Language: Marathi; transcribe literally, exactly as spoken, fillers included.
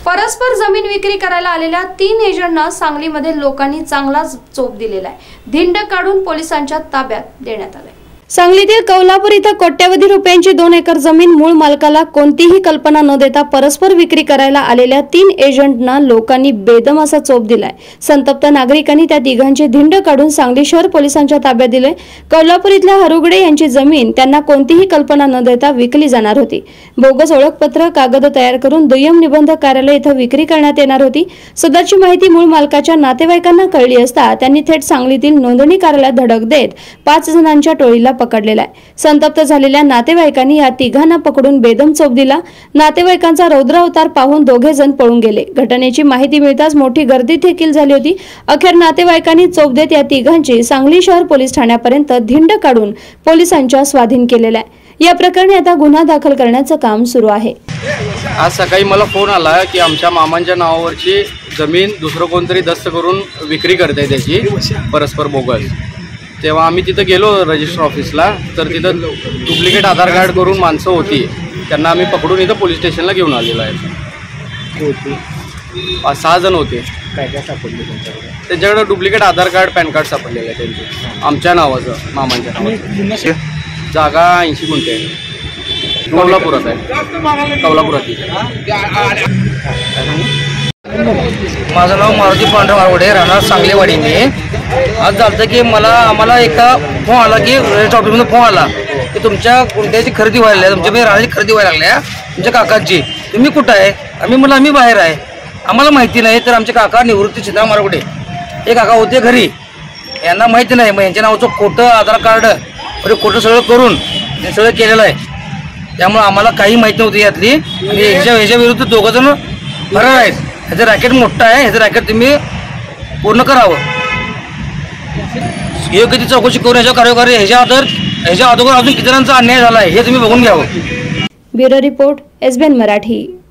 परस्पर जमीन विक्री करायला आलेल्या तीन एजंटना सांगलीमध्ये लोकांनी चांगलाच चोप दिलेला आहे। धिंड काढून पोलिसांच्या ताब्यात देण्यात आले। सांगलीतील कौलापूर इथं कोट्यवधी रुपयांची दोन एकर जमीन मूळ मालकाला कोणतीही कल्पना न देता परस्पर विक्री करायला आलेल्या तीन एजंटना लोकांनी बेदम असा चोप दिलाय। संतप्त नागरिकांनी त्या तिघांचे धिंड काढून सांगली शहर पोलिसांच्या ताब्यात दिले। कौलापूर इथल्या हरुगडे यांची जमीन त्यांना कोणतीही कल्पना न देता विकली जाणार होती। बोगस ओळखपत्र कागद तयार करून दुय्यम निबंधक कार्यालय इथं विक्री करण्यात येणार होती। सदरची माहिती मूळ मालकाच्या नातेवाईकांना कळली असता त्यांनी थेट सांगलीतील नोंदणी कार्यालयात धडक देत पाच जणांच्या टोळीला पकडलेला आहे। संतप्त झालेल्या नातेवाईकांनी या तिघांना पकडून बेदम चोप दिला। नातेवाईकांचा रौद्र अवतार पाहून दोघे जण पळून गेले। घटनेची माहिती मिळताच मोठी गर्दी देखील झाली होती। अखेर नातेवाईकांनी चोप देत या तिघांची सांगली शहर पोलीस ठाण्यापर्यंत धिंड काढून पोलिसांच्या स्वाधीन केलेला आहे। या प्रकरणी आता गुन्हा दाखल करण्याचं काम सुरू आहे। आज सकाळी मला फोन आला की आमच्या मामांच्या नावावरची जमीन दुसरं कोणतरी दस्त करून विक्री करते त्याची परस्पर बोगस। तेव्हा आम्ही तिथं गेलो रजिस्टर ऑफिसला, तर तिथं डुप्लिकेट आधार कार्ड करून माणसं होती, त्यांना आम्ही पकडून इथं पोलीस स्टेशनला घेऊन आलेलो आहे। पाच सहा जण होते। काय काय सापडले त्यांच्याकडे? त्यांच्याकडे duplicate Aadhaar card PAN card सापडलेलं आहे त्यांचे, आमच्या नावाचं, मामांच्या नावाचं। जागा ऐंशी गुंठे आहे, कौलापुरात आहे, कौलापुरात। माझं नाव मारुती पांडुरंग आरवडे, राहणार सांगलीवाडी। मी आज झालं की मला आम्हाला एका फोन आला की रजिस्टर ऑफिसमधून फोन आला की तुमच्या कोणत्याची खरेदी व्हायला आहे, तुमच्या राहण्याची खरेदी व्हायला लागल्या तुमच्या काकांची, तुम्ही कुठं आहे? आम्ही म्हणलं आम्ही बाहेर आहे, आम्हाला माहिती नाही। तर आमचे काका निवृत्ती सीताराम आरवडे हे काका होते घरी, यांना माहिती नाही। मग यांच्या नावाचं खोटं आधार कार्ड म्हणजे खोटं सगळं करून हे सगळं केलेलं आहे, त्यामुळे आम्हाला काही माहिती नव्हती यातली। आणि ह्याच्या ह्याच्या विरुद्ध दोघं जण फरार आहेत। ह्याचं रॅकेट मोठं आहे, ह्याचं रॅकेट तुम्ही पूर्ण करावं, योग्य ती चौकशी करून ह्याच्या कार्यकारी ह्याच्या अदर ह्याच्या अगोदर अजून किती जणांचा अन्याय झाला आहे हे तुम्ही बघून घ्यावं। Bureau report, S B N Marathi.